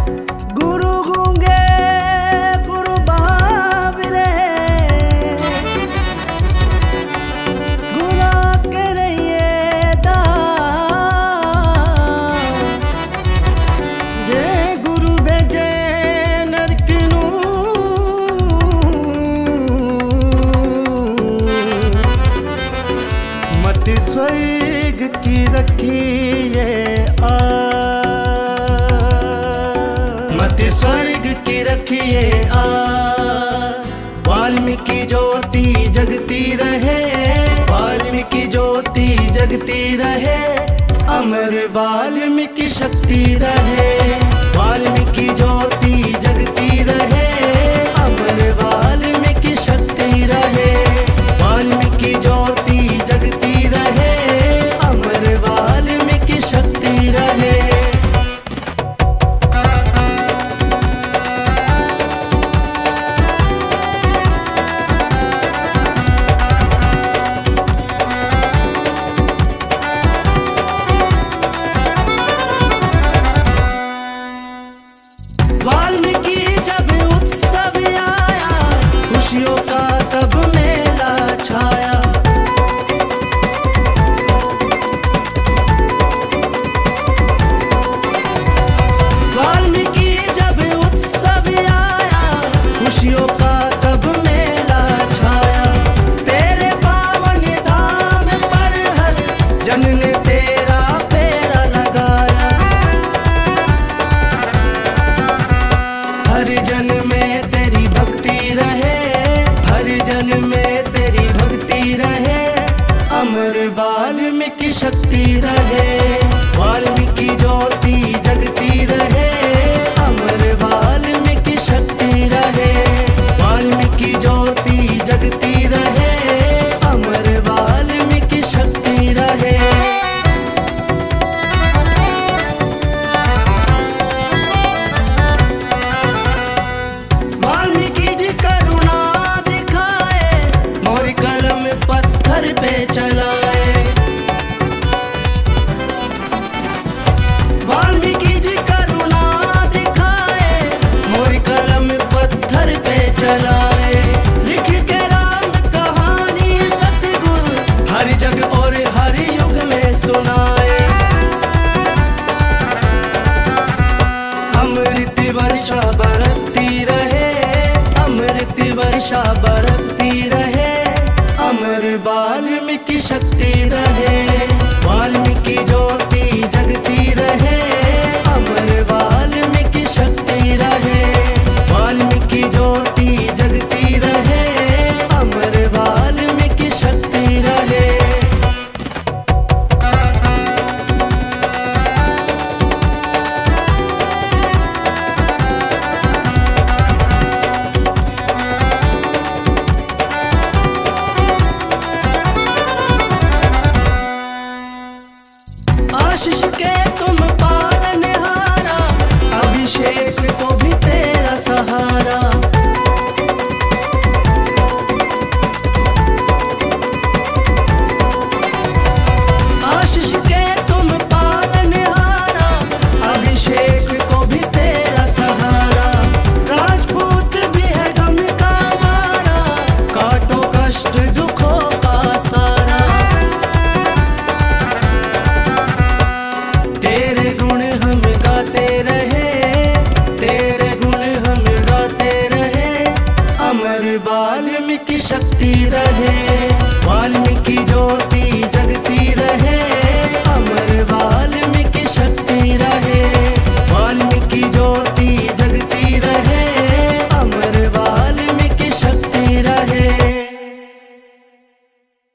गुरु गूंगे गुरु बावरे गुना के रहिए दा जे गुरु भेजे नरक नू मत स्वर्ग की रखिए स्वर्ग की रखिए वाल्मीकि ज्योति जगती रहे, वाल्मीकि ज्योति जगती रहे, अमर वाल्मीकि शक्ति रहे, वाल्मीकि ज्योति जगती रहे, अमर वाल्मीकि शक्ति रहे, वाल्मीकि ज्योति जगती रहे, अमर वाल्मीकि शक्ति रहे। वाल्मीकि जब उत्सव आया, खुशियों का तब मेला छाया, वाल्मीकि जब उत्सव आया, खुशियों का तब मेला छाया, तेरे पावन धाम पर हर जन ने तेरा फेरा लगाया, हर जन में तेरी भक्ति रहे, हर जन में तेरी भक्ति रहे, अमर वाल्मीकि शक्ति रहे, वाल्मीकि ज्योति जगती रहे, अमर वाल्मीकि शक्ति रहे, वाल्मीकि ज्योति जगती रहे, अमर वाल्मीकि शक्ति रहे। वाल्मीकि जी करुणा दिखाए, मोर कलम पत्थर पे चलाए, वाल्मीकि जी करुणा दिखाए, मोर कलम पत्थर पे चलाए, लिख के राम कहानी सतगुरु हर जग और हर युग में सुनाए, अमृत वर्षा बरसती रहे, अमृत वर्षा बरसती रहे, अमर वाल्मीकि शक्ति रहे।